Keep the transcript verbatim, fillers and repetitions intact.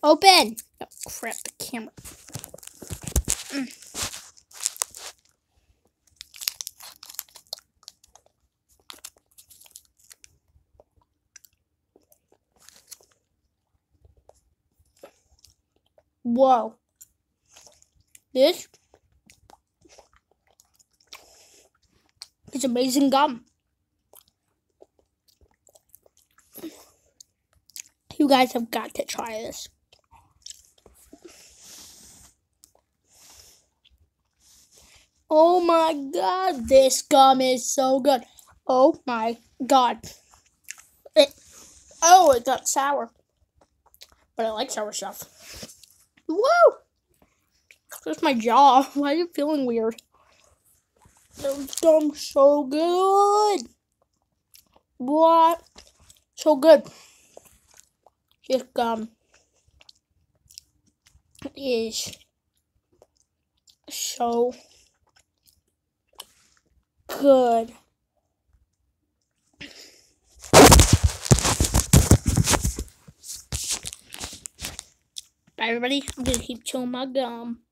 Open! Oh, crap, the camera. Mm. Whoa. This is amazing gum. You guys have got to try this. Oh my god, this gum is so good. Oh my god. It, oh, it got sour. But I like sour stuff. Woo! Just my jaw. Why are you feeling weird? This gum's so good. What? So good. This gum is so good. Bye, everybody. I'm gonna keep chewing my gum.